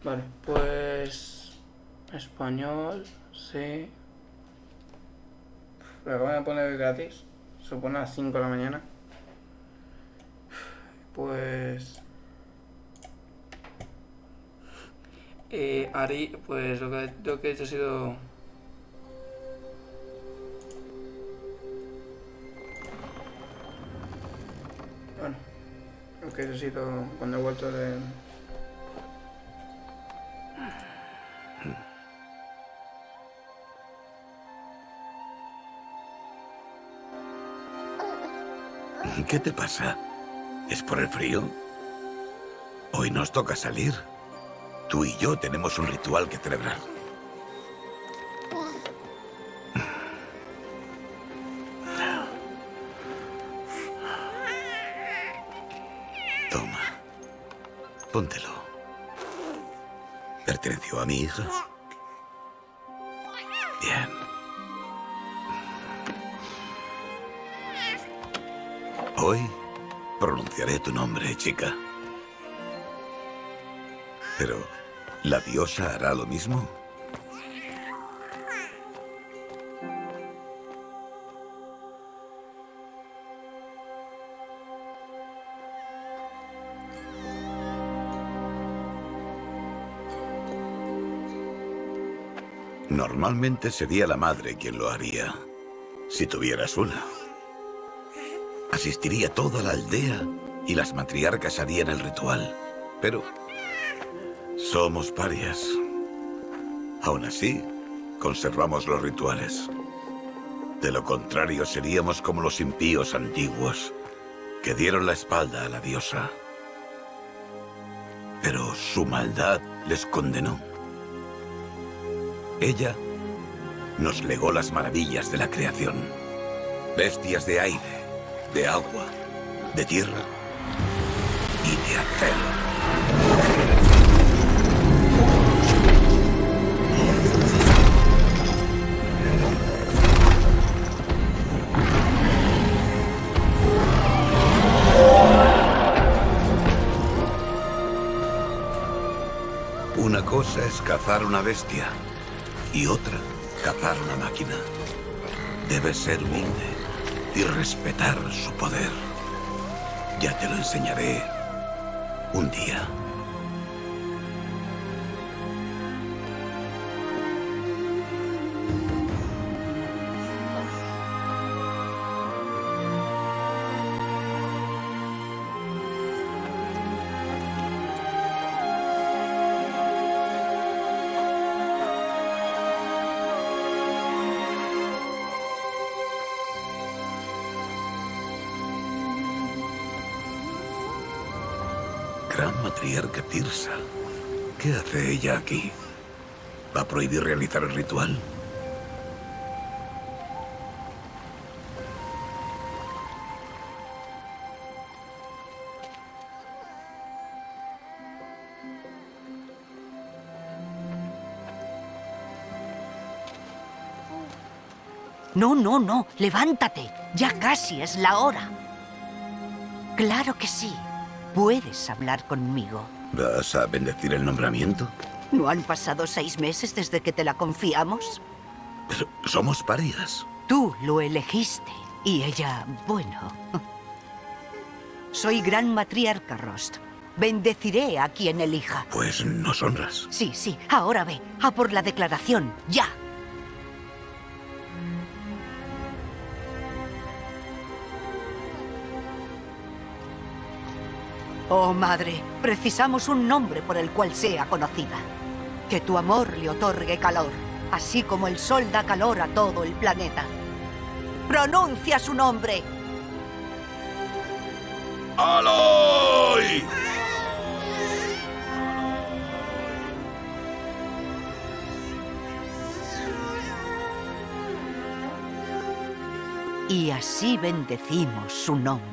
Vale, pues... Español, sí. Lo voy a poner gratis. Se pone a las 5 de la mañana. Pues... Ari, pues lo que he hecho ha sido... Bueno, lo que he hecho ha sido cuando he vuelto de... ¿Qué te pasa? ¿Es por el frío? Hoy nos toca salir. Tú y yo tenemos un ritual que celebrar. Toma. Póntelo. ¿Perteneció a mi hija? Bien. Hoy pronunciaré tu nombre, chica. Pero, ¿la diosa hará lo mismo? Normalmente sería la madre quien lo haría, si tuvieras una. Asistiría toda la aldea y las matriarcas harían el ritual. Pero somos parias. Aún así, conservamos los rituales. De lo contrario, seríamos como los impíos antiguos, que dieron la espalda a la diosa. Pero su maldad les condenó. Ella nos legó las maravillas de la creación. Bestias de aire, de agua, de tierra y de acero. Una cosa es cazar una bestia y otra, cazar una máquina. Debes ser humilde y respetar su poder. Ya te lo enseñaré un día. Gran matriarca Tirsa. ¿Qué hace ella aquí? ¿Va a prohibir realizar el ritual? No, no, no. Levántate. Ya casi es la hora. Claro que sí. Puedes hablar conmigo. ¿Vas a bendecir el nombramiento? ¿No han pasado 6 meses desde que te la confiamos? Pero somos parias. Tú lo elegiste. Y ella, bueno... Soy gran matriarca, Rost. Bendeciré a quien elija. Pues nos honras. Sí, sí. Ahora ve. A por la declaración. ¡Ya! Oh, madre, precisamos un nombre por el cual sea conocida. Que tu amor le otorgue calor, así como el sol da calor a todo el planeta. ¡Pronuncia su nombre! ¡Aloy! Y así bendecimos su nombre.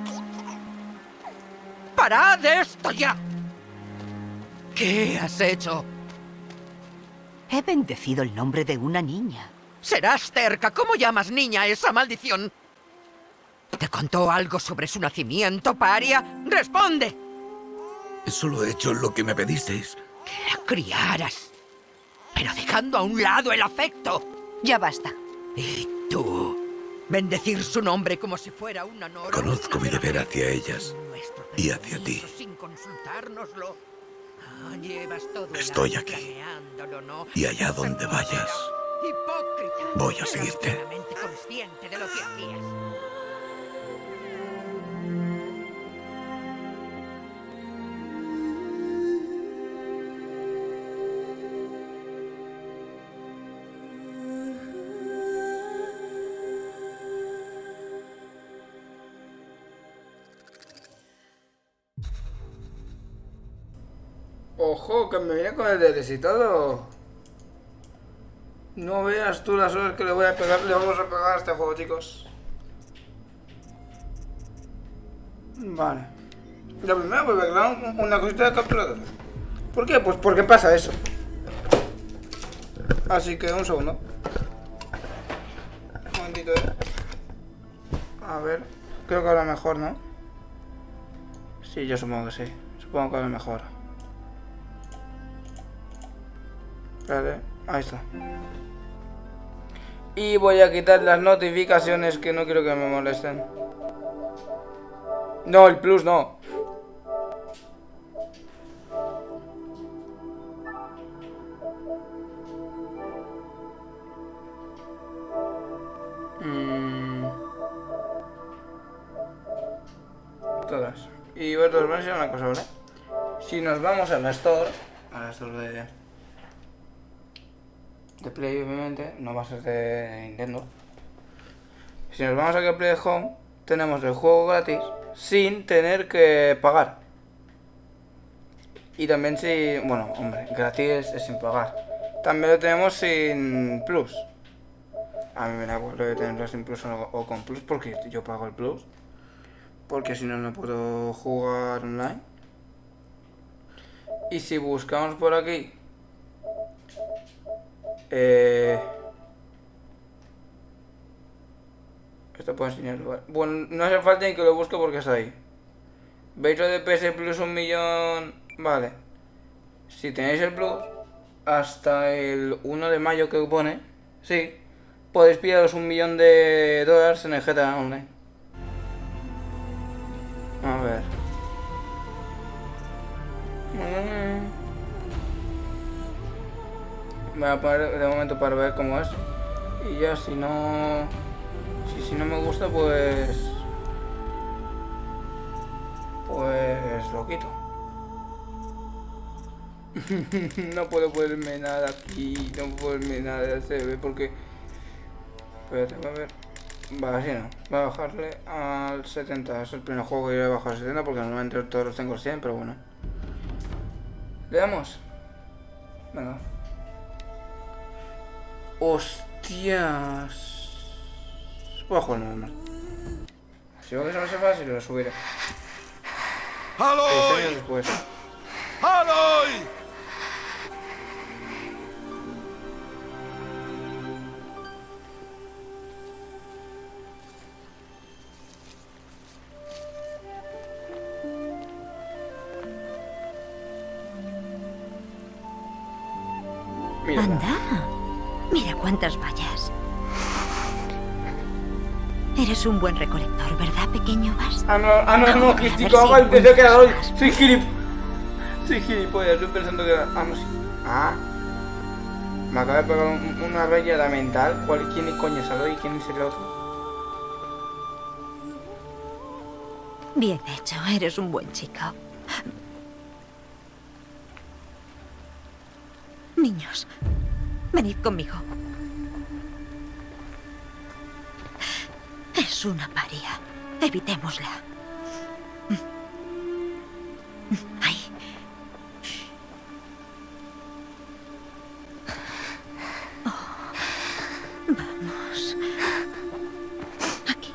¡Parad esto ya! ¿Qué has hecho? He bendecido el nombre de una niña. Serás terca. ¿Cómo llamas niña a esa maldición? ¿Te contó algo sobre su nacimiento, paria? ¡Responde! Solo he hecho lo que me pedisteis. ¿Qué criaras, pero dejando a un lado el afecto. Ya basta. Y tú, bendecir su nombre como si fuera un honor. Conozco mi deber hacia ellas Nuestro y hacia ti. permiso sin consultárnoslo. Llevas todo el Estoy año aquí. planeándolo, ¿no? Y allá donde vayas, Hipócrita. voy a Eras seguirte. plenamente consciente de lo que hacías. Ojo, que me viene con el DLC y todo. No veas tú las horas que le voy a pegar. Le vamos a pegar a este juego, chicos. Vale. Lo primero, pues me una cosita de capturador. ¿Por qué? Pues porque pasa eso. Así que un segundo. Un momentito, A ver. Creo que ahora mejor, ¿no? Sí, yo supongo que sí. Supongo que ahora mejor. Espérate, ahí está. Y voy a quitar las notificaciones que no quiero que me molesten. No, el plus no. Todas. Y ver dos más y una cosa, ¿vale? Si nos vamos a la Store de Play, obviamente, no va a ser de Nintendo. Si nos vamos aquí a Play Home, tenemos el juego gratis sin tener que pagar. Y también si, bueno, hombre, gratis es sin pagar. También lo tenemos sin plus. A mí me da igual lo de tenerlo sin plus o con plus, porque yo pago el plus. Porque si no, no puedo jugar online. Y si buscamos por aquí esto puedo enseñarlo, ¿vale? Bueno, no hace falta ni que lo busque porque está ahí. ¿Veis lo de PS Plus 1 millón? Vale. Si tenéis el Plus, hasta el 1 de mayo que pone, sí, podéis pillaros $1 millón en el GTA Online. A ver. Me voy a poner de momento para ver cómo es. Y ya si no... Si no me gusta, pues lo quito. No puedo ponerme nada aquí. No puedo ponerme nada de CV porque... Espérate, a ver. Va, así no. Voy a bajarle al 70. Es el primer juego que yo he bajado al 70 porque normalmente todos los tengo al 100, pero bueno. ¿Le damos? Venga. Hostias. Voy a jugar normal. Si veo que se me hace fácil, lo subiré. 6 años después. ¡Aloy! Mira. Anda, mira cuántas vallas. Eres un buen recolector, ¿verdad, pequeño Bast? No, que chico, hago el deseo que era hoy. Soy gilipollas, estoy pensando que era... no, sí. Me acaba de pegar una rayada mental. ¿Quién coño es Aloy y quién es el otro? Bien hecho, eres un buen chico. Niños, venid conmigo. Es una paria. Evitémosla. Ahí. Vamos. Aquí.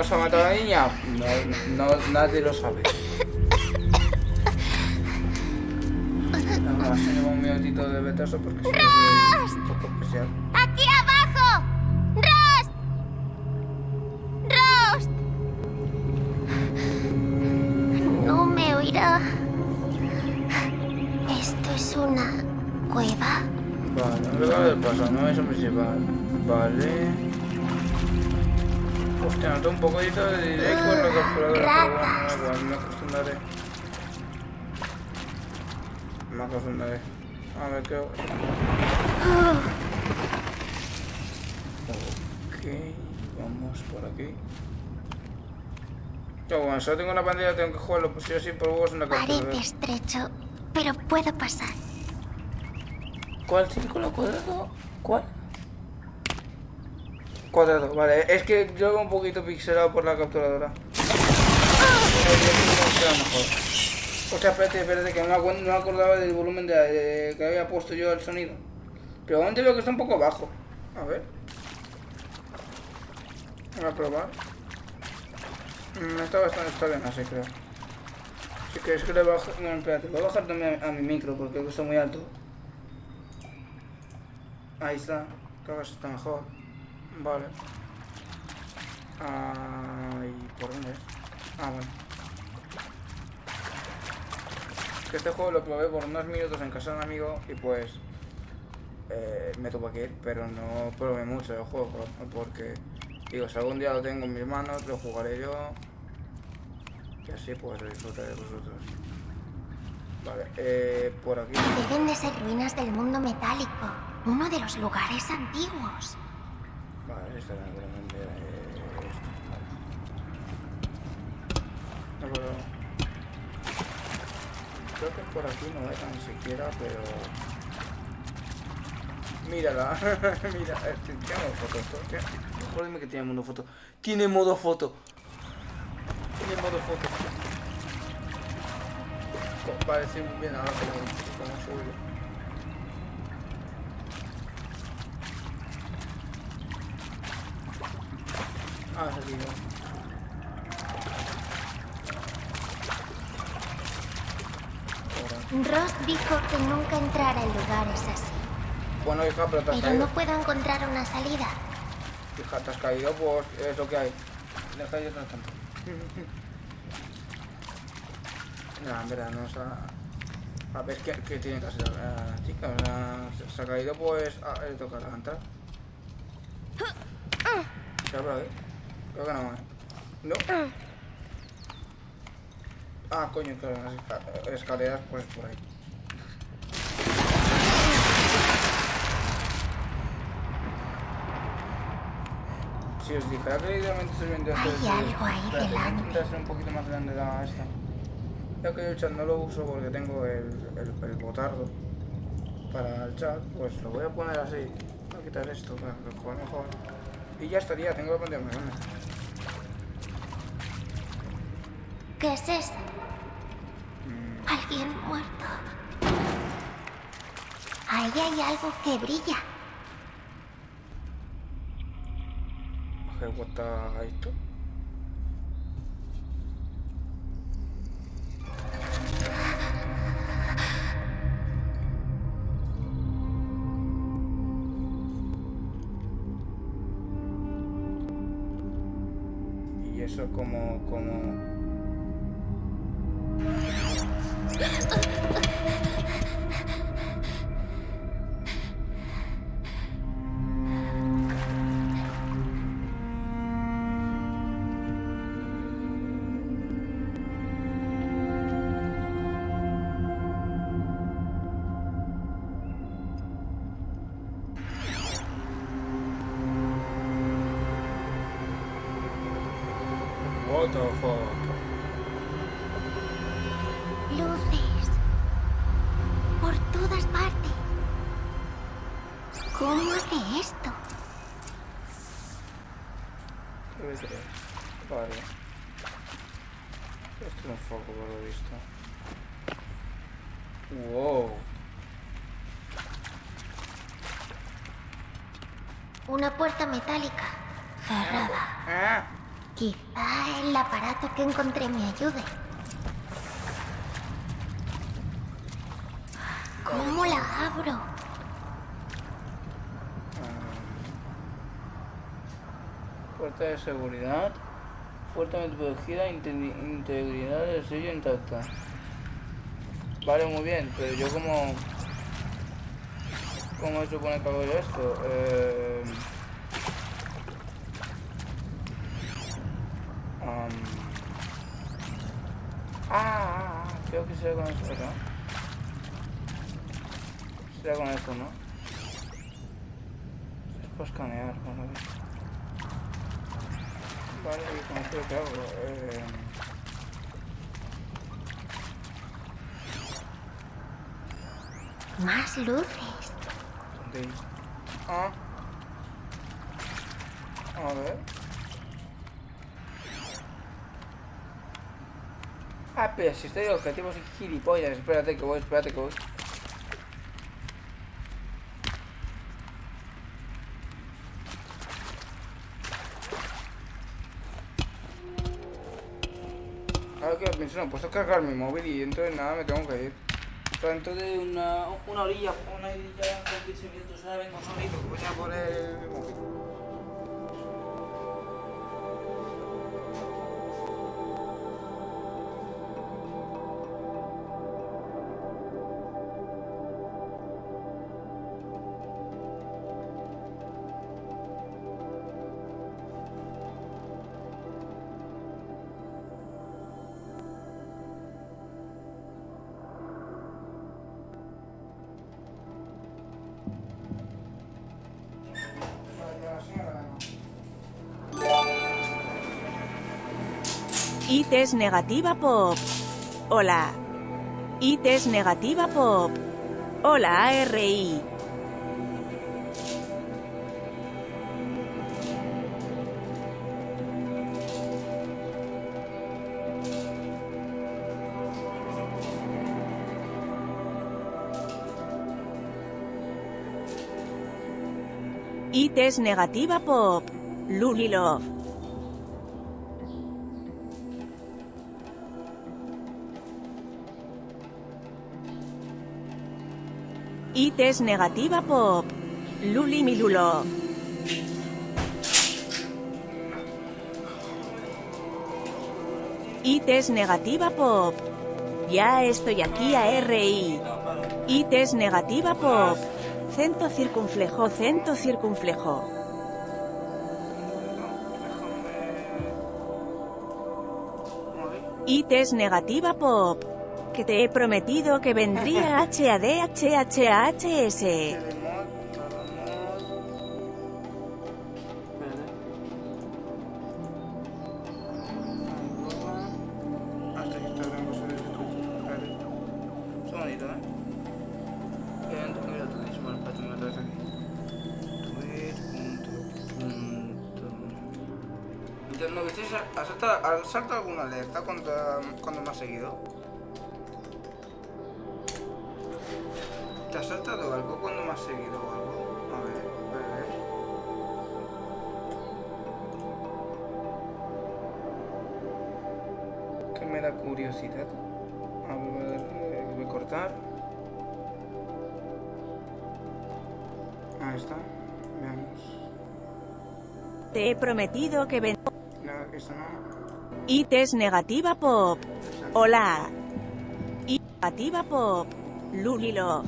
no se ha matado a la niña? Nadie lo sabe. Además, se lleva un minutito de vetazo porque es un poco especial. ¡Aquí abajo! ¡Rost! ¡Rost! No me oirá. ¿Esto es una cueva? Vale, no le del paso, no es un principal. Vale. Hostia, noto un poquito de delay con la capturadora, pero bueno, me acostumbraré. Me acostumbraré. A ver qué. Ok, vamos por aquí. Yo, bueno, solo tengo una pantalla, tengo que jugarlo, pues sí o sí por huevos en la capturadora. Parece estrecho, pero puedo pasar. ¿Cuál círculo cuadrado? ¿Cuál? Cuadrado, vale. Es que yo veo un poquito pixelado por la capturadora. Mejor. Hostia, espérate, que no me acordaba del volumen que había puesto yo el sonido. Pero aún te veo que está un poco bajo. A ver. Voy a probar. Está bien así, creo. Si quieres que le baje... No, espérate, voy a bajar también a mi micro porque creo que está muy alto. Ahí está, creo que está mejor. Vale. ¿Y por dónde es? Ah, bueno. Que este juego lo probé por unos minutos en casa de un amigo y pues me tuve que ir, pero no probé mucho el juego porque digo, si algún día lo tengo en mis manos, lo jugaré yo y así pues lo disfrutaré de vosotros. Vale, por aquí. Deben de ser ruinas del mundo metálico. Uno de los lugares antiguos. Vale, esta era seguramente esto. Vale. No puedo. Creo que por aquí no hay tan siquiera, pero. Mírala, mira, tiene modo foto esto. Joder, dime que tiene modo foto. Tiene modo foto. Tiene modo foto. Parece muy bien ahora como subirlo. Ah, es aquí, ¿no? Rost dijo que nunca entrara en lugares así. Bueno, hija, pero te has Pero caído. no puedo encontrar una salida. Hija, te has caído, pues es lo que hay. Deja yo tanto. No, en verdad, no, o sea... A ver, ¿qué tiene que hacer la chica? O sea, se ha caído, pues... le toca levantar. ¿Se va por aquí? Creo que no, ¿No? Ah, coño, claro, las escaleras, pues por ahí. Si os dijera que literalmente se vendió Hay algo ahí delante. Intenta ser un poquito más grande la esta. Ya que el chat no lo uso porque tengo el botardo para el chat, pues lo voy a poner así. Voy a quitar esto para que lo juegue mejor. Y ya estaría, tengo la pantalla más grande. ¿Qué es eso? Alguien muerto. Ahí hay algo que brilla. ¿Qué está esto? Y eso como... What the fuck? Luces. Por todas partes. ¿Cómo hace esto? ¿Qué ves? Vale. Esto es un foco por lo visto. Wow. Una puerta metálica. Cerrada. Ah. Quizá el aparato que encontré me ayude. ¿Cómo la abro? Puerta de seguridad. Fuertemente protegida, integridad del sello intacta. Vale, muy bien, pero yo como... ¿Cómo se supone que hago yo esto? Creo que será con esto, ¿no? Será con esto, ¿no? Es para escanear, bueno, vale, y con esto ¿qué hago? Más luces. ¿Dónde? A ver. Pero si estoy de objetivos y gilipollas. Espérate que voy. Ahora que lo pienso, no he puesto a cargar mi móvil y entonces nada, me tengo que ir. Pero dentro de una orilla, con 15 minutos, ahora vengo solito, voy a poner el móvil. ITES negativa pop. Hola. ITES negativa pop. Hola ARI. ITES negativa pop. Lulilov. ITES negativa pop. Luli Milulo. ITES negativa pop. Ya estoy aquí ARI. ITES negativa pop. Cento circunflejo. ITES negativa pop. Que te he prometido que vendría HADHHHS. ¿Has saltado alguna alerta cuando me has seguido? ¿Te has saltado algo cuando me has seguido o algo? A ver. Que me da curiosidad. A ver, voy a cortar. Ahí está. Veamos. Te he prometido que vendría. No, que esto no. ITES negativa pop. Hola. ITES negativa pop. Lulilo.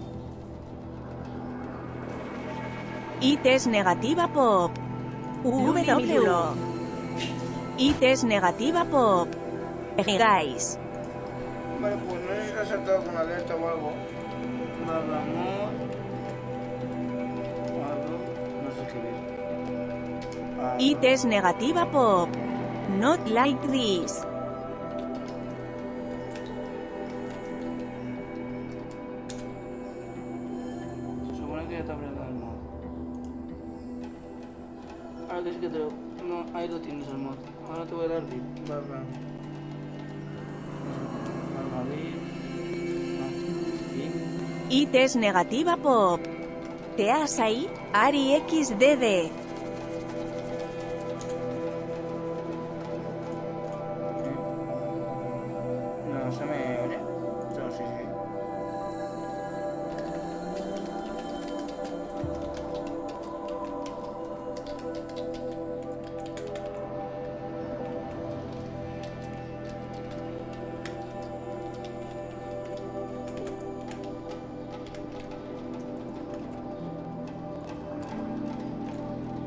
ITES negativa pop. WWW. ITES negativa pop. Guys. Vale, pues no sé si has saltado con alerta o algo. Amor. Algo. No sé escribir. ITES negativa pop. Not like this. Se supone que ya te habrá dado el mod. Ahora que sí que te lo... No, ahí lo tienes el mod. Ahora te voy a dar VIP. ITES negativa pop. ¿Te has ahí? Ari XDD.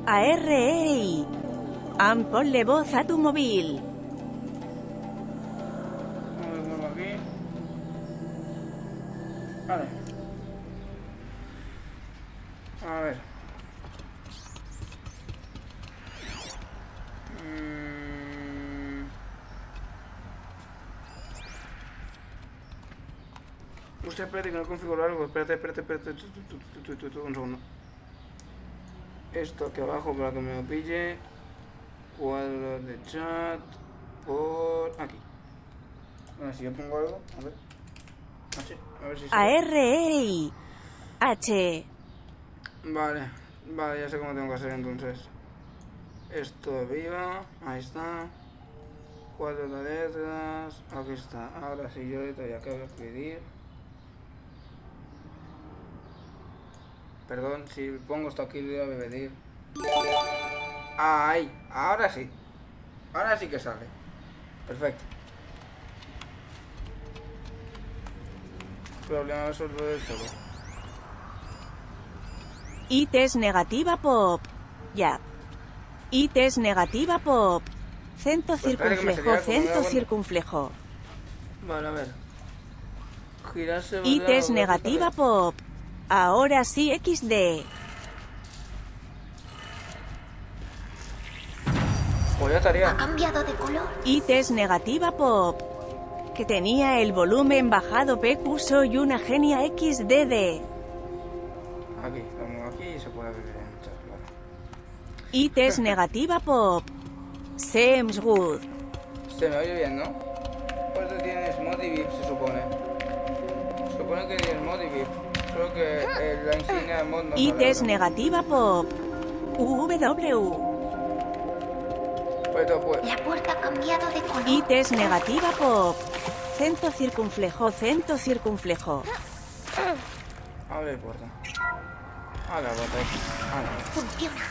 A REI. Ponle voz a tu móvil. Vamos aquí. Vale. A ver. Usted espérate que no configuro algo. Espérate. Un segundo. Esto aquí abajo para que me lo pille. Cuadro de chat. Por aquí. Bueno, si yo pongo algo, a ver. A ver si se A REI. H. Vale, ya sé cómo tengo que hacer entonces. Esto viva, ahí está. 4 letras, aquí está. Ahora sí, yo le doy acá a pedir. Perdón, si pongo esto aquí, le voy a pedir. Ahí, ahora sí. Ahora sí que sale. Perfecto. Problema resuelto del todo. Ites negativa pop. Ya. Ites negativa pop. Cento circunflejo, cento circunflejo. Vale, a ver. Girarse. Ites negativa pop. Ahora sí XD. Pues ya estaría. Ha cambiado de color. Ites negativa pop. Que tenía el volumen bajado PQ, soy una genia XDD. Aquí, vamos aquí y se puede ver en el chat, vale. Ites negativa pop. Seems good. Se me oye bien, ¿no? Pues tú tienes Modivip, se supone. Se supone que tienes Modivip. Solo que la insignia de mod no sale Ites ahora. negativa pop. UW. Pues. La puerta ha cambiado de color. Ites negativa pop. Cento circunflejo, cento circunflejo. Abre la puerta. A la bota. Funciona.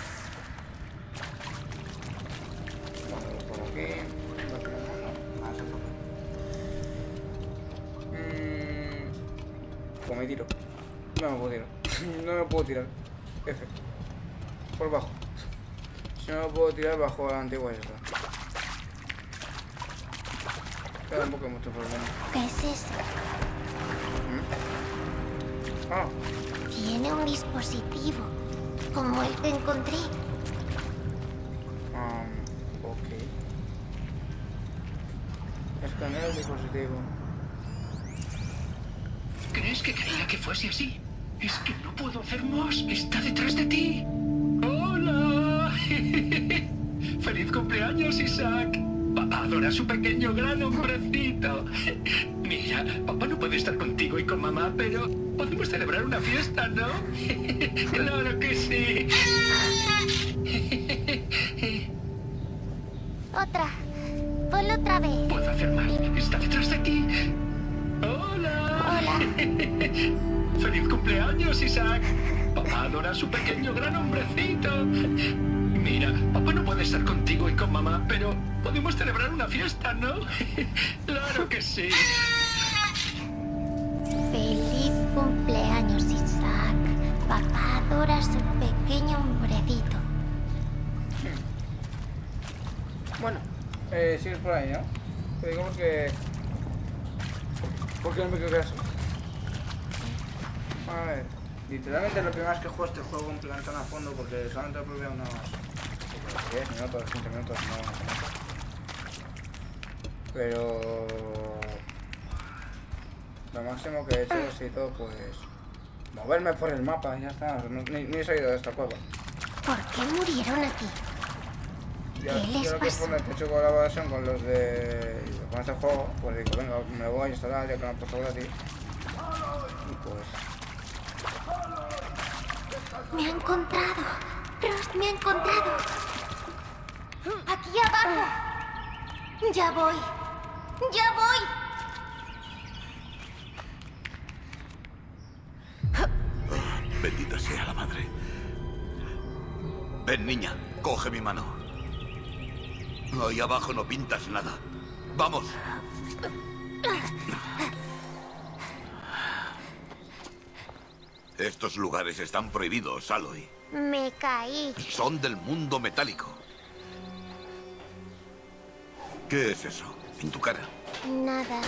Vamos por aquí. Pues me tiro. No me puedo tirar. No me puedo tirar. F. Por bajo. Si no me puedo tirar bajo la antigua ya está. Queda un poco mucho problema. ¿Qué es eso? Ah, Tiene un dispositivo. Como el que encontré. ok. Escanea el dispositivo. ¿Crees que quería que fuese así? Es que no puedo hacer más. Está detrás de ti. ¡Hola! ¡Feliz cumpleaños, Isaac! Papá adora a su pequeño gran hombrecito. Mira, papá no puede estar contigo y con mamá, pero podemos celebrar una fiesta, ¿no? ¡Claro que sí! Otra. Ponlo otra vez. Puedo hacer más. Está detrás de ti. ¡Hola! Hola. ¡Feliz cumpleaños, Isaac! Papá adora a su pequeño gran hombrecito. Mira, papá no puede estar contigo y con mamá, pero podemos celebrar una fiesta, ¿no? ¡Claro que sí! Feliz cumpleaños, Isaac. Papá adora a su pequeño hombrecito. Bueno, sigues por ahí, ¿no? Te digo porque no me quiero quedar solo. A ver, literalmente la primera vez que juego este juego en plan tan a fondo porque solamente he probado unos 10 minutos, 15 minutos, no más. Pero lo máximo que he hecho ha sido pues moverme por el mapa y ya está, ni he salido de esta cueva. ¿Por qué murieron aquí? Ya, ¿Qué les yo lo que pasó? fue he hecho colaboración con los de... con este juego, pues digo, venga, me lo voy a instalar ya que me han puesto gratis. Y pues... Me ha encontrado. Frost me ha encontrado. Aquí abajo. Ya voy. Ya voy. Bendita sea la madre. Ven, niña, coge mi mano. Ahí abajo no pintas nada. ¡Vamos! Estos lugares están prohibidos, Aloy. Me caí. Son del mundo metálico. ¿Qué es eso? ¿En tu cara? Nada.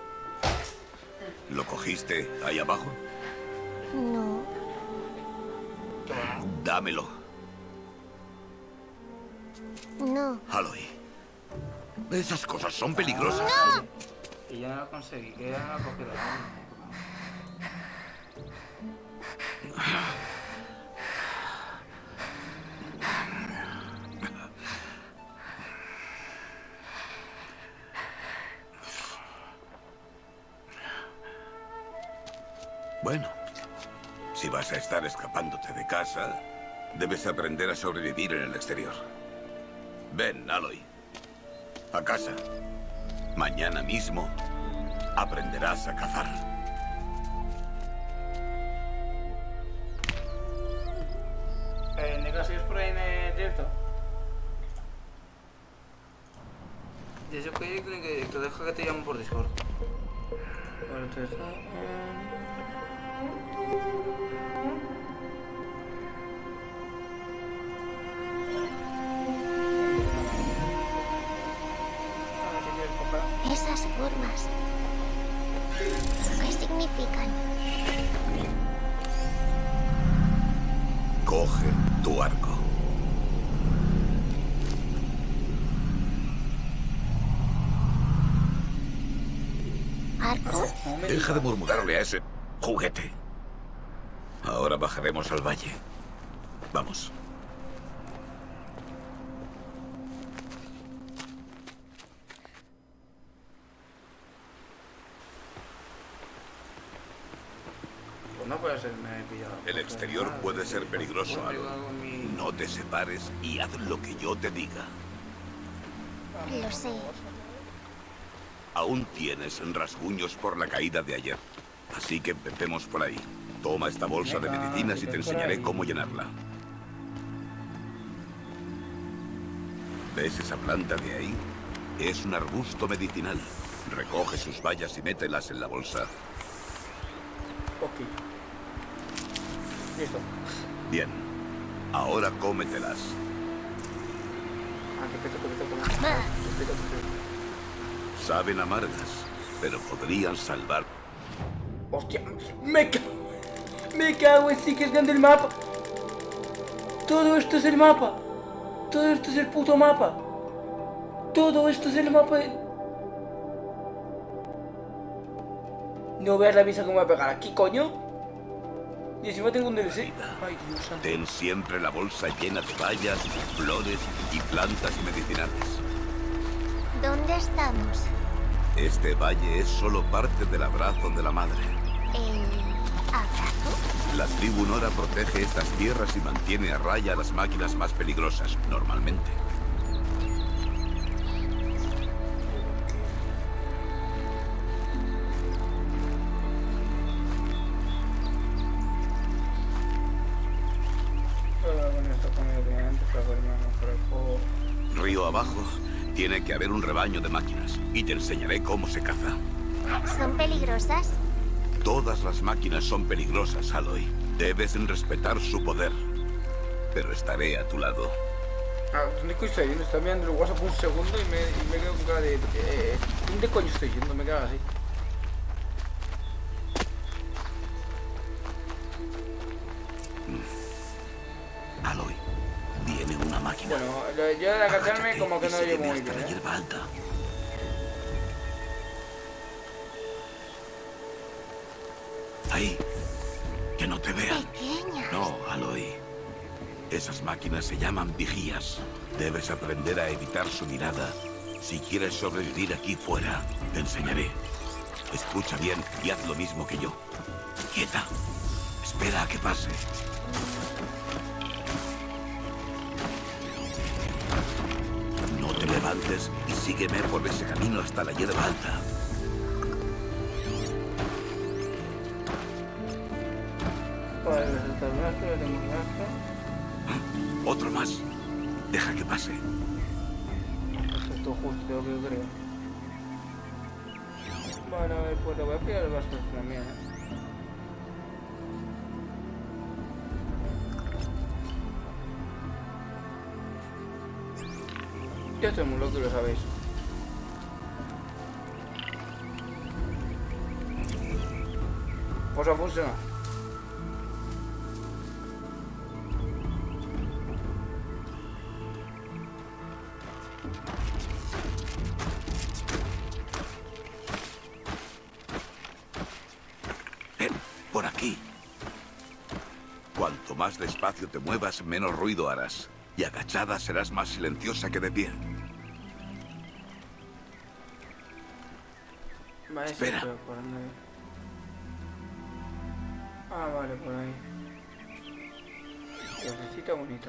¿Lo cogiste ahí abajo? No. Dámelo. No. Aloy. Esas cosas son peligrosas. Y ya no lo conseguí, que ya no lo cogí la mano. Bueno, si vas a estar escapándote de casa, debes aprender a sobrevivir en el exterior. Ven, Aloy. A casa. Mañana mismo aprenderás a cazar. Negro, ¿sigues por ahí en el directo? Y eso que directo, deja que te llamo por Discord. Vale, entonces... Esas formas. ¿Qué significan? Coge tu arco. ¿Arco? Deja de murmurarle a ese juguete. Ahora bajaremos al valle. Vamos. Pues no puede ser, me he pillado. El exterior puede ser peligroso, Aloy. No te separes y haz lo que yo te diga. Lo sé. Aún tienes rasguños por la caída de ayer. Así que empecemos por ahí. Toma esta bolsa de medicinas y te enseñaré cómo llenarla. ¿Ves esa planta de ahí? Es un arbusto medicinal. Recoge sus bayas y mételas en la bolsa. Ok. Listo. Bien. Ahora cómetelas. Ah, qué peto. Saben amargas, pero podrían salvar. ¡Hostia! ¡Me cago en sí que es grande el mapa! Todo esto es el mapa. Todo esto es el puto mapa. Todo esto es el mapa. No veas la visa que me voy a pegar aquí, coño. Y encima tengo un DLC. Ay, Dios santo. Ten siempre la bolsa llena de bayas, flores y plantas medicinales. ¿Dónde estamos? Este valle es solo parte del abrazo de la madre. ¿El abrazo? La tribu Nora protege estas tierras y mantiene a raya a las máquinas más peligrosas, normalmente. Río abajo, tiene que haber un rebaño de máquinas y te enseñaré cómo se caza. ¿Son peligrosas? Todas las máquinas son peligrosas, Aloy. Debes respetar su poder. Pero estaré a tu lado. Ah, ¿dónde coño estoy yendo? Estaba mirando el WhatsApp un segundo y me quedo con cara de... ¿Dónde coño estoy yendo? Me quedo así. Aloy, viene una máquina. Bueno, yo de agacharme como que no lo llevo muy hasta bien, la hierba alta. Ahí. Que no te vean. Pequeña. No, Aloy. Esas máquinas se llaman vigías. Debes aprender a evitar su mirada si quieres sobrevivir aquí fuera. Te enseñaré. Escucha bien y haz lo mismo que yo. Quieta. Espera a que pase. No te levantes y sígueme por ese camino hasta la hierba alta. Vale, resulta el rastro, ya tengo un rastro. Otro más. Deja que pase. Esto justo lo que yo creo. Bueno, a ver, pues le voy a pillar el rastro también, Ya estoy muy loco y lo sabéis. Pues ha funcionado. Ven, por aquí. Cuanto más despacio te muevas, menos ruido harás. Y agachada serás más silenciosa que de pie. Vale, sí, Espera. pero por dónde. Ah, vale, por ahí. Piedrecita bonita.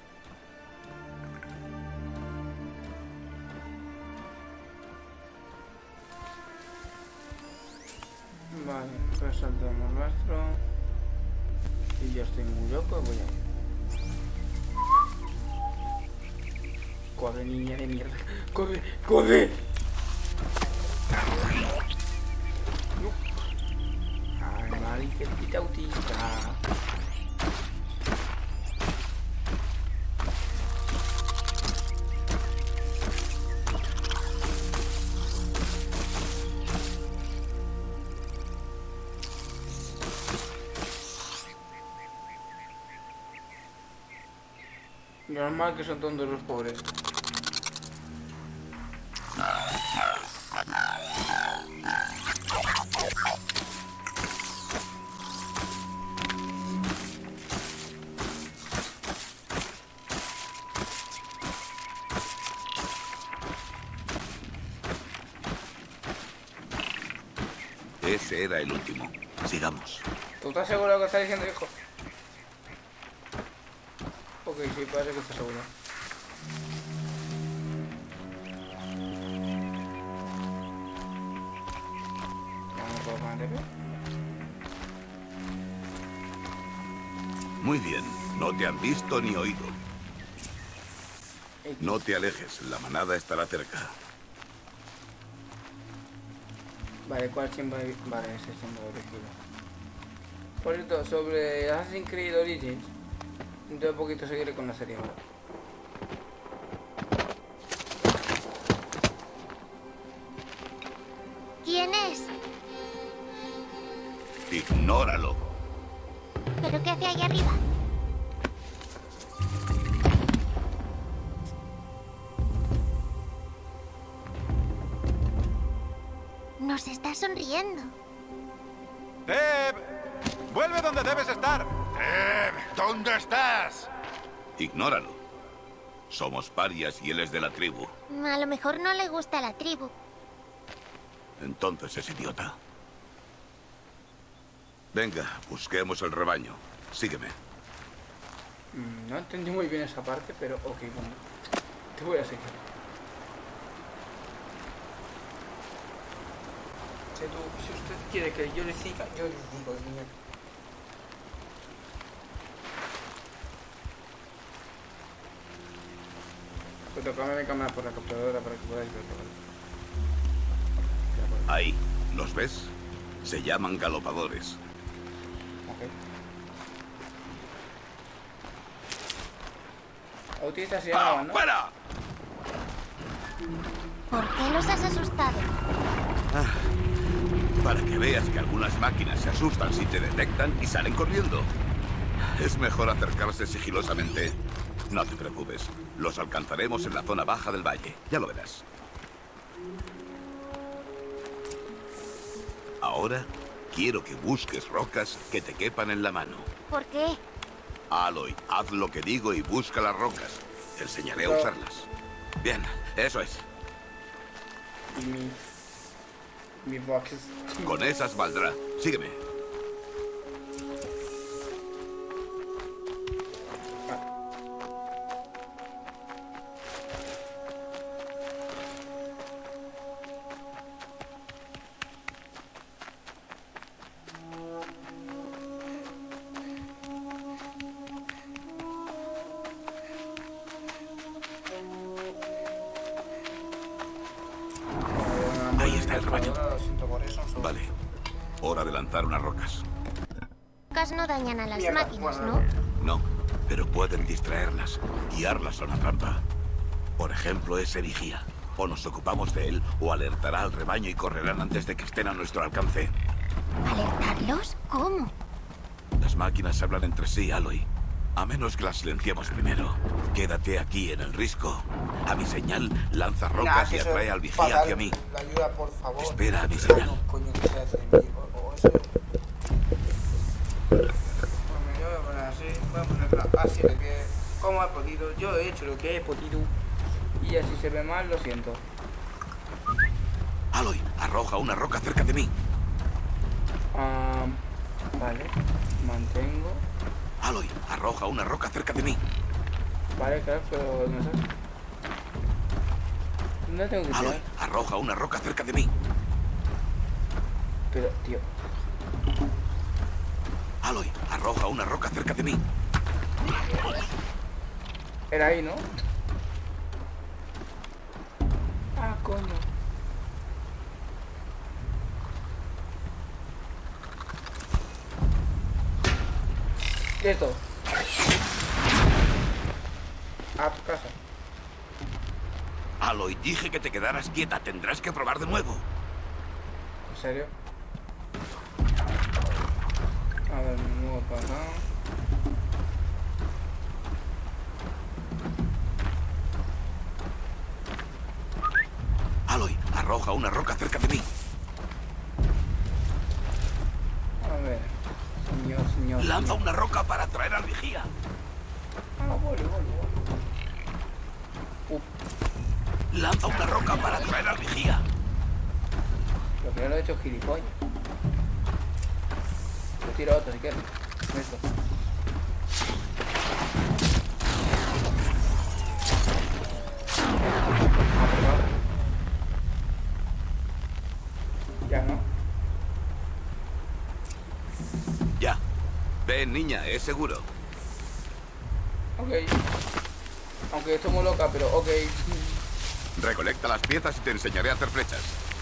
Vale, pues saltamos rastro. Y yo estoy muy loco, voy a ir. Corre, niña de mierda. Corre, corre. Ay, Maricetita autista. Normal que son tontos los pobres. Ese era el último. Sigamos. ¿Tú estás seguro de lo que está diciendo, hijo? Ok, sí, parece que está seguro. Vamos por la TV. Muy bien. No te han visto ni oído. No te alejes. La manada estará cerca. Vale, ¿cuál siempre hay? Vale, ese siempre lo elegido. Por cierto, sobre Assassin's Creed Origins, dentro de poquito seguiré con la serie ahora. ¿Quién es? Ignóralo. ¿Pero qué hace ahí arriba? Nos está sonriendo. ¡Vuelve donde debes estar! ¿Dónde estás? Ignóralo. Somos parias y él es de la tribu. A lo mejor no le gusta la tribu. Entonces es idiota. Venga, busquemos el rebaño. Sígueme. No entendí muy bien esa parte, pero ok, bueno. Te voy a seguir. Si usted quiere que yo le siga, yo le digo, niña. Pues tocame mi cámara por la capturadora para que podáis verlo. Ahí. ¿Los ves? Se llaman galopadores. Ok. Autistas se llamaban, ¿no? ¡Fuera! ¿Por qué los has asustado? Para que veas que algunas máquinas se asustan si te detectan y salen corriendo. Es mejor acercarse sigilosamente. No te preocupes. Los alcanzaremos en la zona baja del valle. Ya lo verás. Ahora, quiero que busques rocas que te quepan en la mano. ¿Por qué? Aloy, haz lo que digo y busca las rocas. Te enseñaré a usarlas. Bien, eso es. Mi boxes. Con esas valdrá. Sígueme. Ahí está el rebaño. Vale. Hora de lanzar unas rocas. Rocas no dañan a las Mierda, máquinas, bueno, ¿no? No, pero pueden distraerlas, guiarlas a una trampa. Por ejemplo, ese vigía. O nos ocupamos de él, o alertará al rebaño y correrán antes de que estén a nuestro alcance. ¿Alertarlos? ¿Cómo? Las máquinas hablan entre sí, Aloy. A menos que las silenciemos primero. Quédate aquí en el risco. A mi señal, lanza rocas y atrae al vigía hacia mí. La ayuda, por favor. Espera a mi señal. No, coño, ¿qué se hace? O eso... Bueno, yo voy a poner así. Voy a ponerla así de que... Como he podido. Yo he hecho lo que he podido. Y así se ve mal, lo siento. Aloy, arroja una roca cerca de mí. Vale. Mantengo. Aloy, arroja una roca cerca de mí. Vale, claro, pero no sé. ¿Dónde tengo que tirar? Aloy, arroja una roca cerca de mí. Pero, tío. Aloy, arroja una roca cerca de mí. Era ahí, ¿no? Ah, coño. Esto. A tu casa. Aloy, dije que te quedaras quieta. Tendrás que probar de nuevo. ¿En serio? A ver, me muevo para acá. Aloy, arroja una roca cerca de mí. A ver. Señor. Lanza una roca para atraer al vigía. Voy. Lanza una roca para atraer al vigía. Lo que no lo he hecho gilipollas. Yo tiro otro si quieres. Esto. Ya, ¿no? Ya. Ven, niña, es seguro. Ok. Aunque estoy muy loca, pero ok. Recolecta las piezas y te enseñaré a hacer flechas.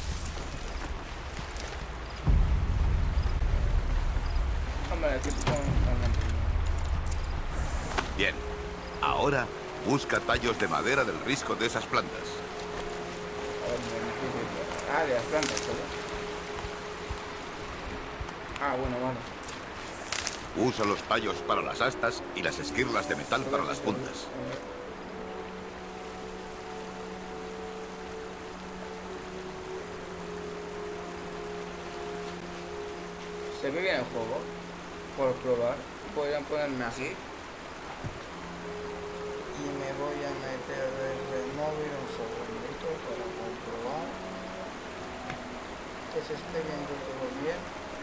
Hombre, aquí con... Bien. Ahora, busca tallos de madera del risco de esas plantas. A ver, de las plantas, ¿verdad? Ah, bueno, vale. Usa los tallos para las astas y las esquirlas de metal para las puntas. Se ve bien el juego. Por probar. Podrían ponerme así. Y me voy a meter desde el móvil un segundito para comprobar que se esté viendo todo bien.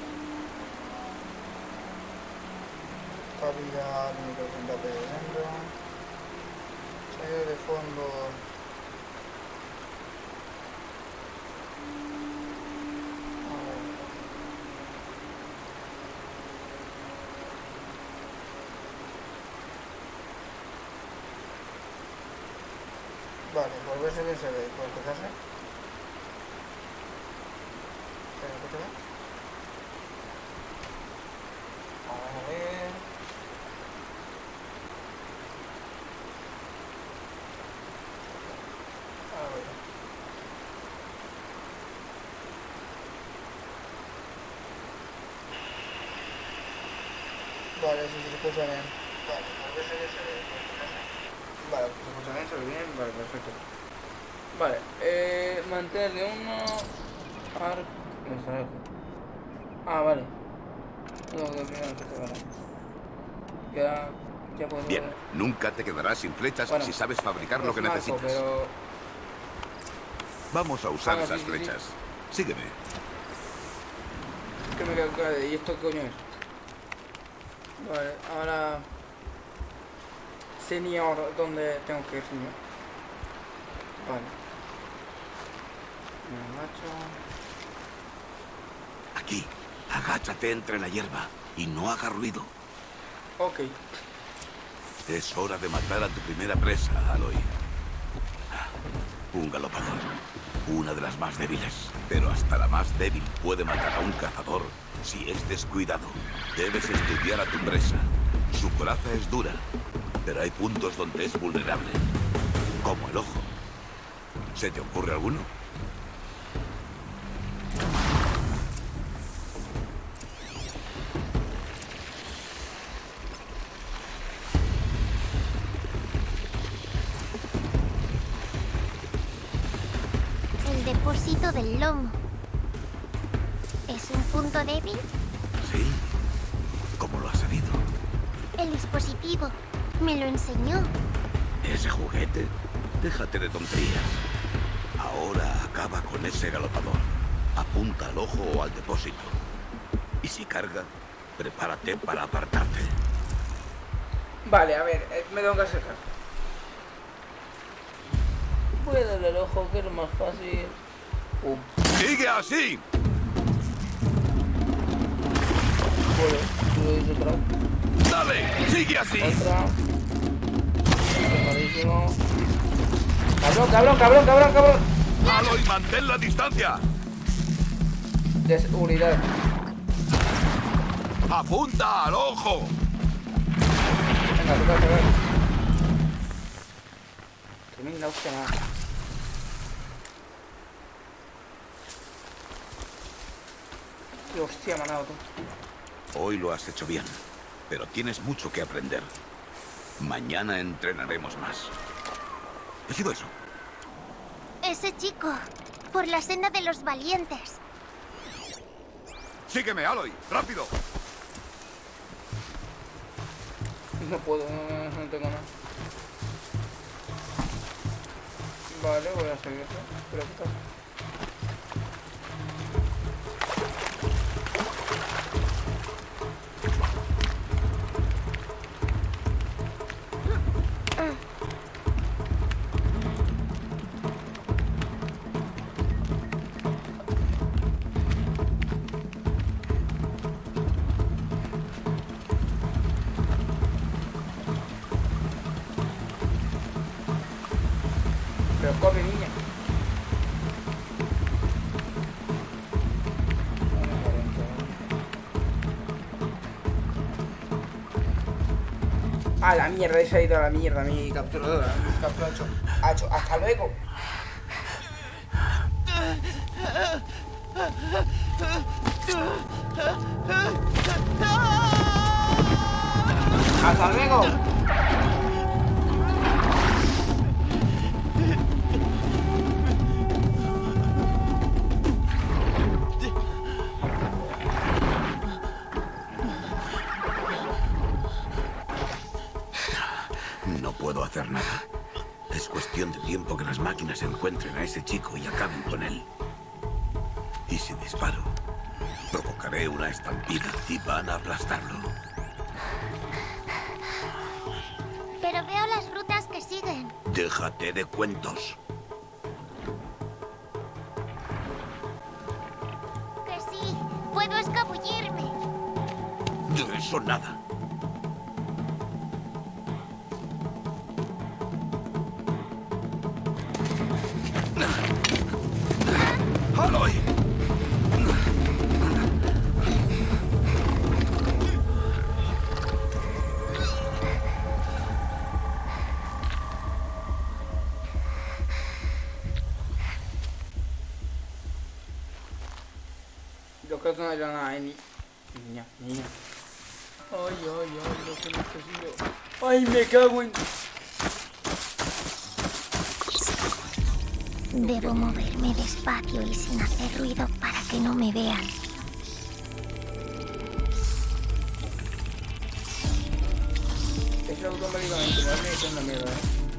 Cavidad, microcontacto de dentro. Sonido de fondo. Vale, por verse bien se ve, por empezarse. ¿Se ve? Vamos a ver. A ver. Vale, si se escucha bien. Vale, por verse bien se ve, por empezarse. Vale, pues se escucha bien, se ve bien, vale, perfecto. Vale, mantenerle uno... Ah, vale. No, que primero que se vale. Ya puedo... Bien, nunca te quedarás sin flechas si sabes fabricar lo que necesitas. Pero... Vamos a usar Ah, esas sí. flechas. Sígueme. Que me quedo cara de... ¿Y esto qué coño es? Vale, ahora... Señor, ¿dónde tengo que ir, señor? Vale. Me agacho. Aquí, agáchate entre la hierba y no haga ruido. Ok. Es hora de matar a tu primera presa, Aloy. Un galopador. Una de las más débiles. Pero hasta la más débil puede matar a un cazador si es descuidado. Debes estudiar a tu presa. Su coraza es dura, pero hay puntos donde es vulnerable. como el ojo. ¿Se te ocurre alguno? El depósito del lomo. ¿Es un punto débil? Sí. ¿Cómo lo has sabido? El dispositivo me lo enseñó. ¿Ese juguete? Déjate de tonterías. Ahora acaba con ese galopador. Apunta al ojo o al depósito. Y si carga, prepárate para apartarte. Vale, a ver, me tengo que acercar. Voy a darle al ojo, que es lo más fácil. ¡Sigue así! Bueno, tú lo dices otra vez. ¡Dale! ¡Sigue así! Otra. Malísimo. ¡Cabrón, cabrón, cabrón, cabrón, cabrón! ¡Aloy, mantén la distancia! De seguridad. ¡Apunta al ojo! Venga, toca, toca. Tremenda hostia, nada. Qué hostia me ha dado tú. Hoy lo has hecho bien, pero tienes mucho que aprender. Mañana entrenaremos más. ¿Qué ha sido eso? Ese chico, por la senda de los valientes. ¡Sígueme, Aloy! ¡Rápido! No puedo, no tengo nada. Vale, voy a seguirlo. Pero ¿qué pasa? Pero come, niña. A la mierda, se ha ido a la mierda mi capturadora. Captura 8. Hasta luego. Hasta luego. No puedo hacer nada. Es cuestión de tiempo que las máquinas encuentren a ese chico y acaben con él. Y si disparo, provocaré una estampida y van a aplastarlo. Pero veo las rutas que siguen. Déjate de cuentos. Que sí, puedo escabullirme. De eso nada. ¡Aloy! Yo creo que no hay nada, niña. Ay, lo que necesito. Ay, me cago en... Debo moverme despacio y sin hacer ruido para que no me vean. Es automáticamente, me voy echando mierda,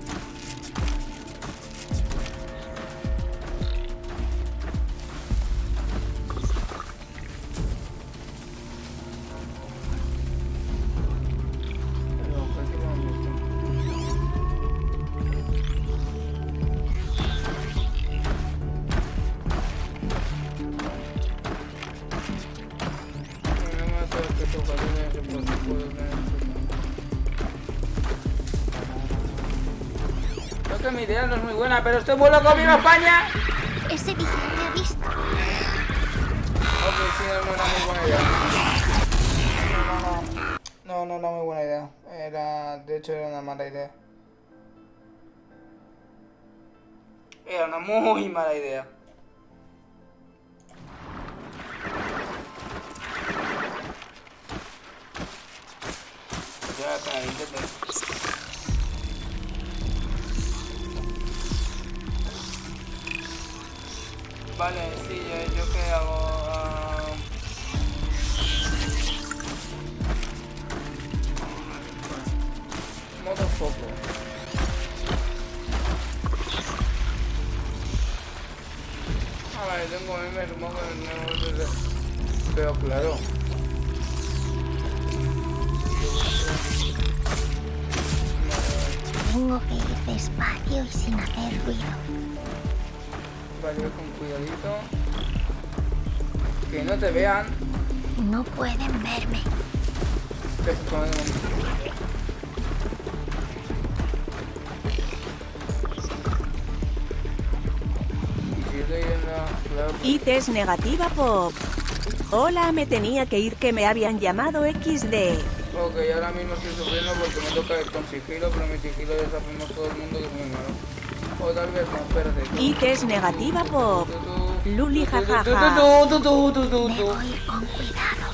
Creo que mi idea no es muy buena, pero estoy muy loco, ¡viva España! Ese bicho me ha visto. Ok, sí, no era muy buena idea. No, muy buena idea. De hecho, era una mala idea. Era una muy mala idea. Ya está, intento. Vale, sí, yo qué hago. Modo foco. Vale, tengo me supongo que no. Pero claro. Tengo que ir despacio y sin hacer ruido. Vale, con cuidadito. Que no te vean. No pueden verme. ITES negativa pop. Hola, me tenía que ir que me habían llamado XD. Ok, ahora mismo estoy sufriendo porque me toca ir con sigilo, pero mi sigilo ya sabemos todo el mundo que es muy malo. O tal vez no, espérate. ITES negativa pop. Luli jajaja. Debo ir con cuidado.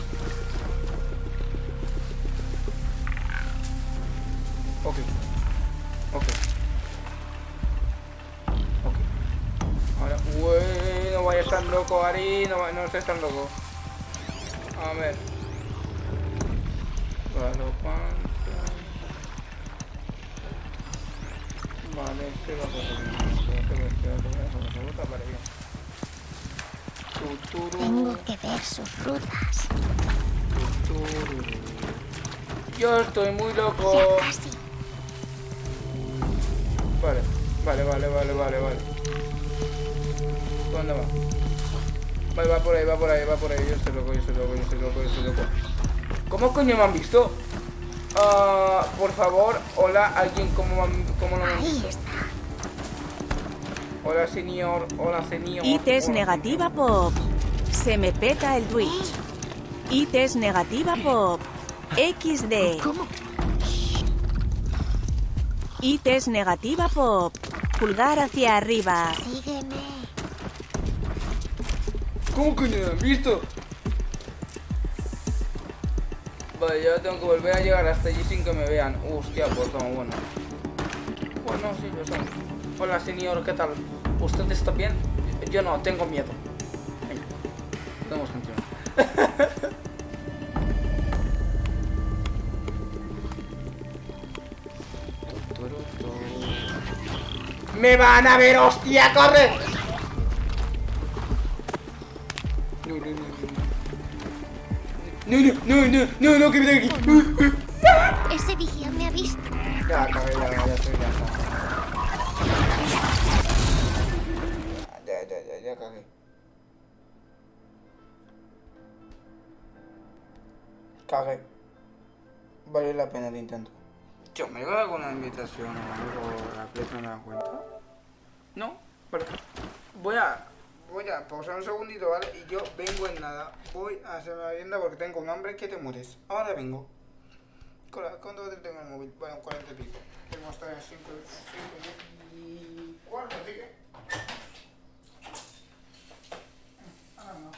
Ok. Ok. Ok. Ahora, uy, no vayas tan loco, Ari, no estés tan loco. A ver. Vale, este va por vale, bien. Tengo que ver sus rutas. Yo estoy muy loco. Ya casi. Vale. ¿Dónde va? Vale, va por ahí. Yo estoy loco. ¿Cómo coño me han visto? Por favor, hola, alguien, ¿cómo lo han Ahí visto? está. Hola, señor. ITES negativa pop. Se me peta el Twitch. ITES negativa pop. XD. ¿Cómo? ITES negativa pop. Pulgar hacia arriba. Sígueme. ¿Cómo coño me han visto? Vale, ya tengo que volver a llegar hasta allí sin que me vean. Hostia, pues no, bueno. Bueno, sí, yo sé. Hola, señor, ¿qué tal? ¿Usted está bien? Yo no, tengo miedo. Venga, podemos continuar. ¡Me van a ver, hostia! ¡Corre! No, que me tengo aquí. Ese vigía me ha visto. Ya estoy. Ya cagué. Cagué. Vale la pena el intento. Tío, ¿me llega alguna invitación o algo? ¿La Play no me da cuenta? No, vale. Voy a pausar un segundito, ¿vale? Y yo vengo en nada. Voy a hacer la vivienda porque tengo un hambre que te mueres. Ahora vengo. ¿Cuánto tengo el móvil? Bueno, 40 y pico. Tengo hasta 5 y 4, así que... Ah, no.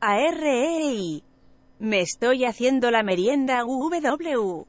AREI. Me estoy haciendo la merienda WW.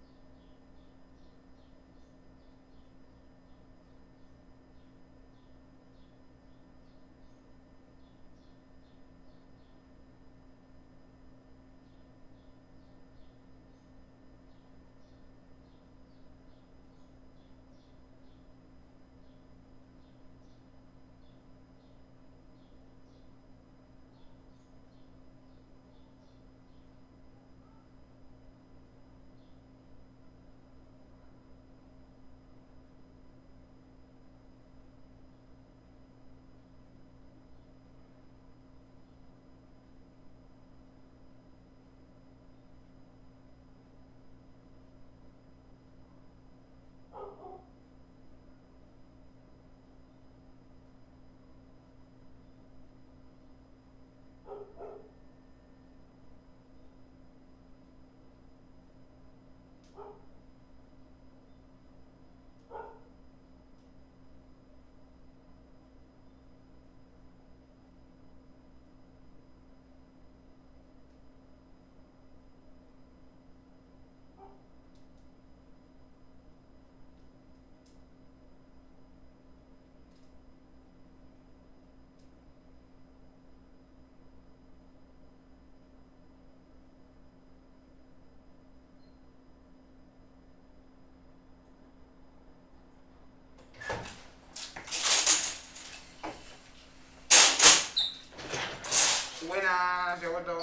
Buenas, he vuelto.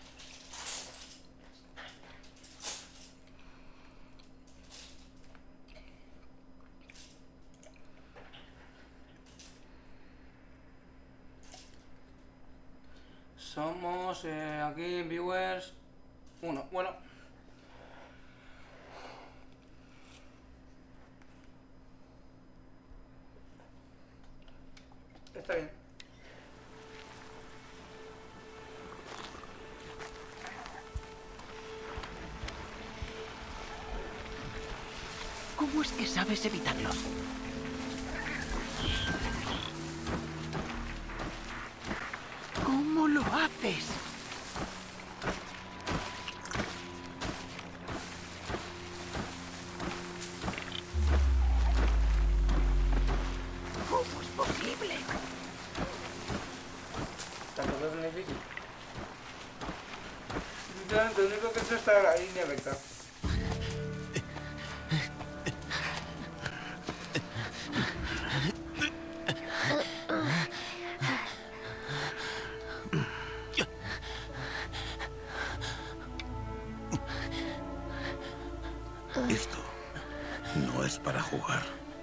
Somos aquí viewers 1. Bueno. Está bien. ¿Cómo es que sabes evitarlos? ¿Cómo lo haces? ¿Cómo es posible? Tampoco es difícil. Sinceramente, lo único que he hecho es estar en la línea recta. Esto no es para jugar.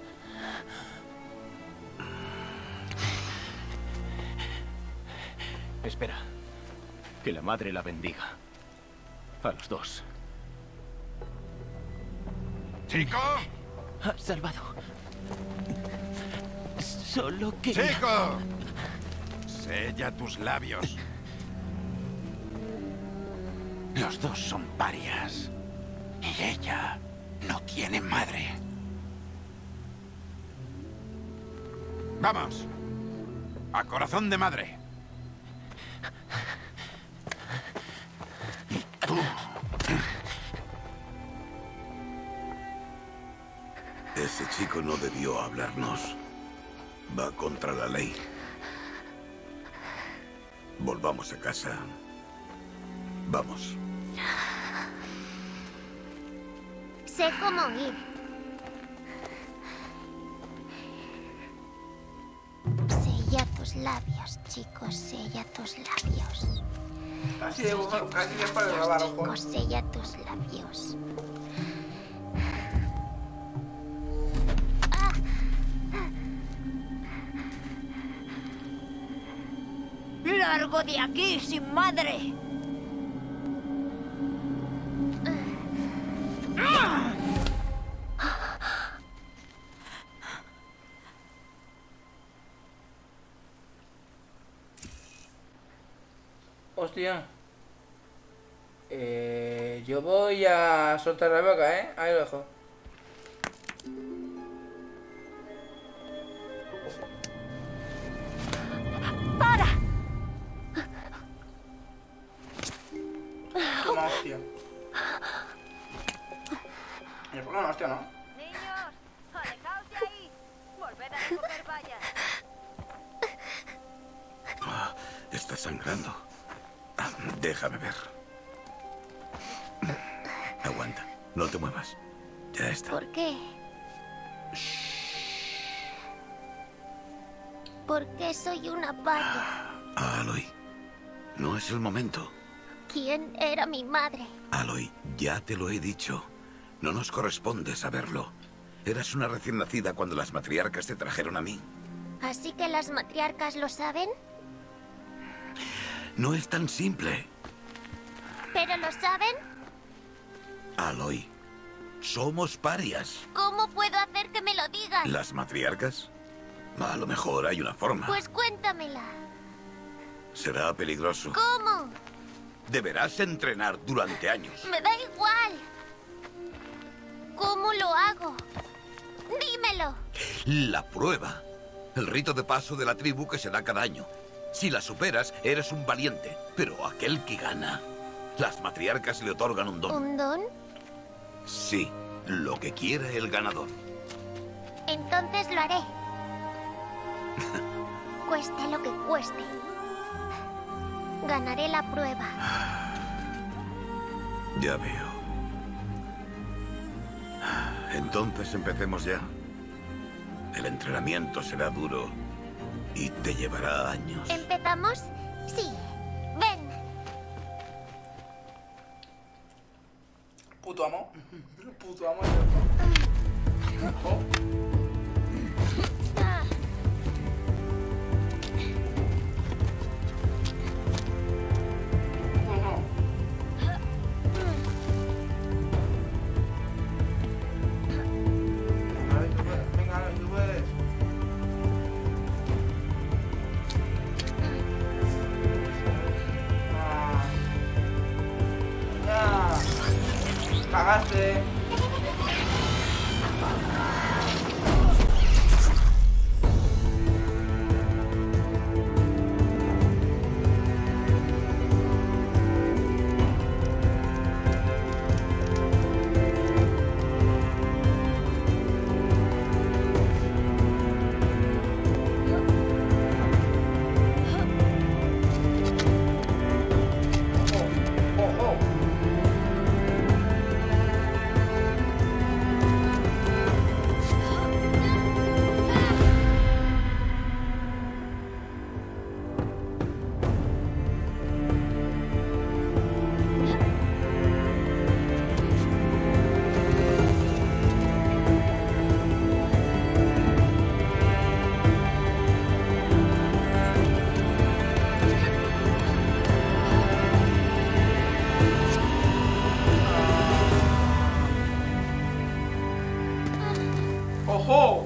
Espera. Que la madre la bendiga. A los dos. ¡Chico! Ha salvado. Solo quería... ¡Chico! Sella tus labios. Los dos son parias. Y ella no tiene madre. Vamos. A corazón de madre. Y tú. Ese chico no debió hablarnos. Va contra la ley. Volvamos a casa. Vamos. Sé cómo ir. Sella tus labios, chicos, sella tus labios. Casi de para grabar, ojo. Chicos, sella tus labios. ¡Largo de aquí, sin madre! Hostia. Yo voy a soltar la vaca, ¿eh? Ahí lo dejo. ¡Para! hostia, ¿no? Niños, alejaos de ahí. Volved a recoger vallas. Está sangrando. Déjame ver. Aguanta, no te muevas. Ya está. ¿Por qué? ¿Por qué soy una paria? Aloy, no es el momento. ¿Quién era mi madre? Aloy, ya te lo he dicho. No nos corresponde saberlo. Eras una recién nacida cuando las matriarcas te trajeron a mí. ¿Así que las matriarcas lo saben? No es tan simple. ¿Pero lo saben? Aloy, somos parias. ¿Cómo puedo hacer que me lo digan? ¿Las matriarcas? A lo mejor hay una forma. Pues cuéntamela. Será peligroso. ¿Cómo? Deberás entrenar durante años. Me da igual. ¿Cómo lo hago? Dímelo. La prueba. El rito de paso de la tribu que se da cada año. Si la superas, eres un valiente. Pero aquel que gana, las matriarcas le otorgan un don. ¿Un don? Sí, lo que quiera el ganador. Entonces lo haré. Cueste lo que cueste. Ganaré la prueba. Ya veo. Entonces empecemos ya. El entrenamiento será duro y te llevará años. ¿Empezamos? Sí. Ven. Puto amo. Puto amo. Cagaste. ¡Ojo!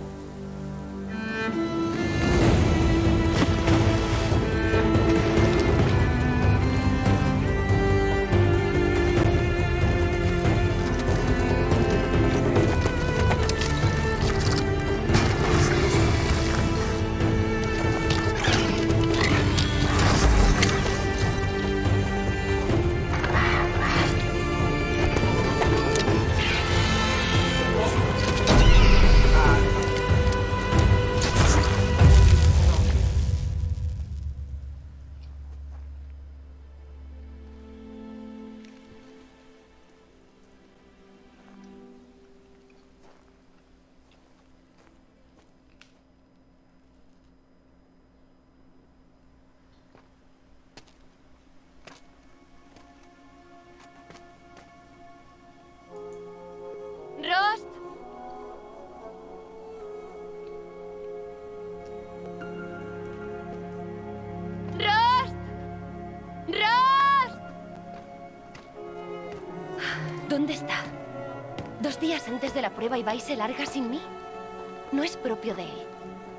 ¡Rost! ¡Rost! ¡Rost! ¿Dónde está? 2 días antes de la prueba y va y se larga sin mí. No es propio de él.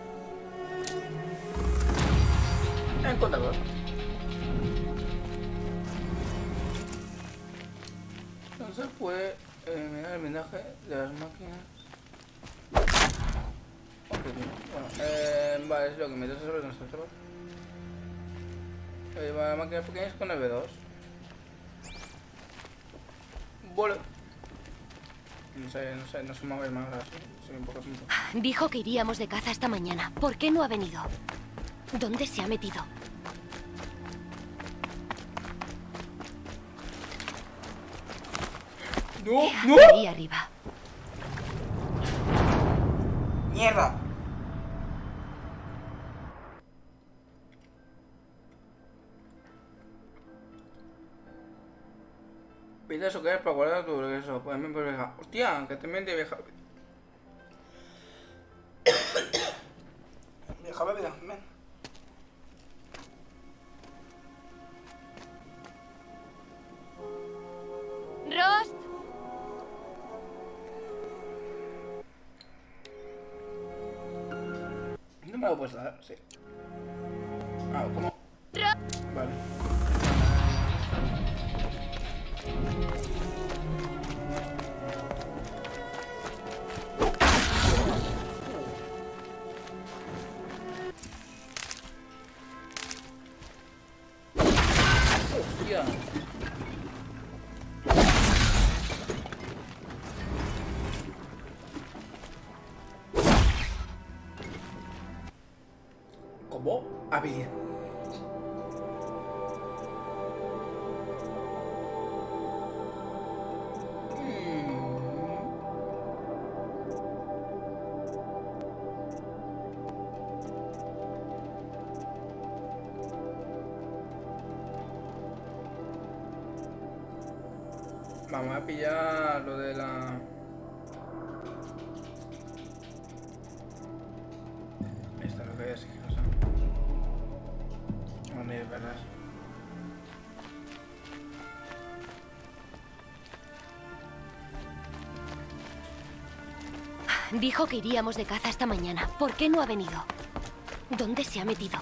Encontrado. Entonces puede eliminar el blindaje de las máquinas. Ok, bueno, vale, es lo que me das sobre nosotros. Las máquinas pequeñas con el B2. Vale. No se mueve más así. Sí, un poco asunto. Dijo que iríamos de caza esta mañana. ¿Por qué no ha venido? ¿Dónde se ha metido? ¡No! ¿Qué ¡No! hace ahí arriba? ¡Mierda! Pide eso que es para guardar tu regreso. Pues me vieja. Hostia, que también de vieja. Vieja bebida, ven. ¡Rost! No me lo puedes dar, sí. Ah, ¿cómo? Vale. Hostia. ¿Cómo? Habilidad. Vamos a pillar lo de la... Esto es lo que voy a seguir, o sea... No, ni de verdad. Dijo que iríamos de caza esta mañana. ¿Por qué no ha venido? ¿Dónde se ha metido?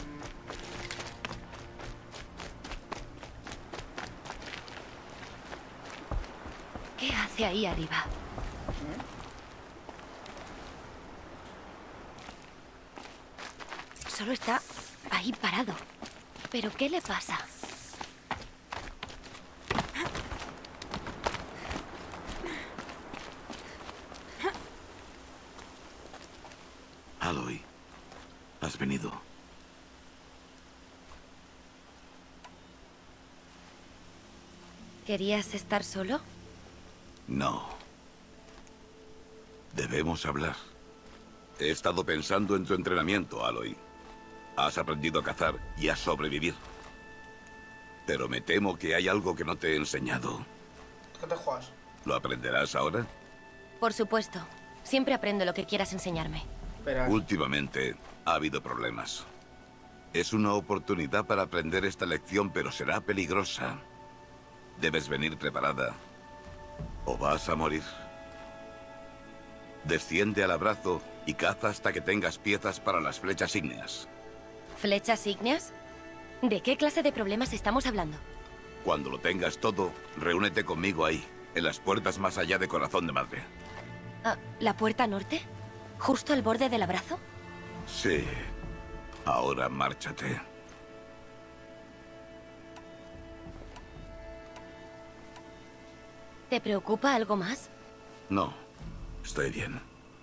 ¿Qué hace ahí arriba? Solo está ahí parado. ¿Pero qué le pasa? Aloy, has venido. ¿Querías estar solo? No. Debemos hablar. He estado pensando en tu entrenamiento, Aloy. Has aprendido a cazar y a sobrevivir. Pero me temo que hay algo que no te he enseñado. ¿Qué te juegas? ¿Lo aprenderás ahora? Por supuesto. Siempre aprendo lo que quieras enseñarme. Espera. Últimamente ha habido problemas. Es una oportunidad para aprender esta lección, pero será peligrosa. Debes venir preparada o vas a morir. Desciende al abrazo y caza hasta que tengas piezas para las flechas ígneas. ¿Flechas ígneas? ¿De qué clase de problemas estamos hablando? Cuando lo tengas todo, reúnete conmigo ahí, en las puertas más allá de Corazón de Madre. Ah, ¿la puerta norte? ¿Justo al borde del abrazo? Sí. Ahora márchate. ¿Te preocupa algo más? No, estoy bien.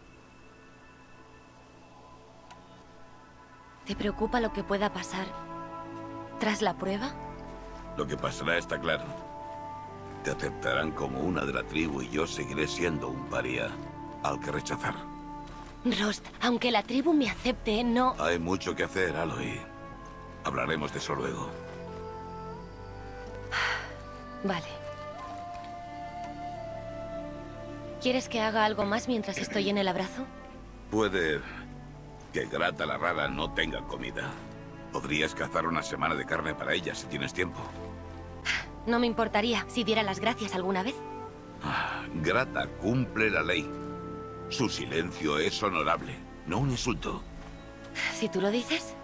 ¿Te preocupa lo que pueda pasar tras la prueba? Lo que pasará está claro. Te aceptarán como una de la tribu y yo seguiré siendo un paria al que rechazar. Rost, aunque la tribu me acepte, no... Hay mucho que hacer, Aloy. Hablaremos de eso luego. Vale. ¿Quieres que haga algo más mientras estoy en el abrazo? Puede que Grata la Rara no tenga comida. Podrías cazar una semana de carne para ella si tienes tiempo. No me importaría si diera las gracias alguna vez. Grata cumple la ley. Su silencio es honorable, no un insulto. Si tú lo dices.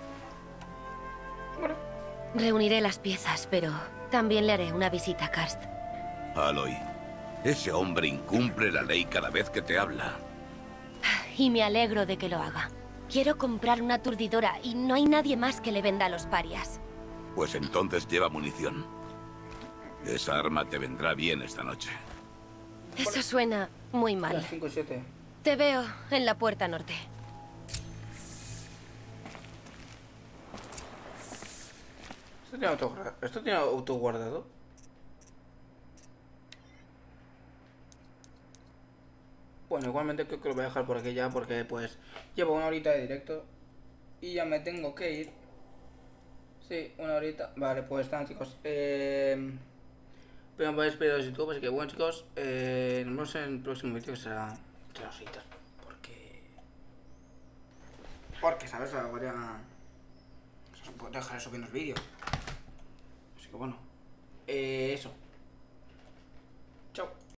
Reuniré las piezas, pero también le haré una visita a Karst. Aloy, ese hombre incumple la ley cada vez que te habla. Y me alegro de que lo haga. Quiero comprar una aturdidora y no hay nadie más que le venda a los parias. Pues entonces lleva munición. Esa arma te vendrá bien esta noche. Eso suena Muy mal. Las 5 y 7. Te veo en la puerta norte. ¿Esto tiene autoguardado? Bueno, igualmente creo que lo voy a dejar por aquí ya porque pues llevo 1 horita de directo y ya me tengo que ir. Sí, 1 horita. Vale, pues nada chicos. Voy a despedir de YouTube, así que bueno chicos, nos vemos en el próximo vídeo que será 3 horitas. Porque, ¿sabes? Ahora dejaré subiendo el vídeo. Así que bueno. Eso.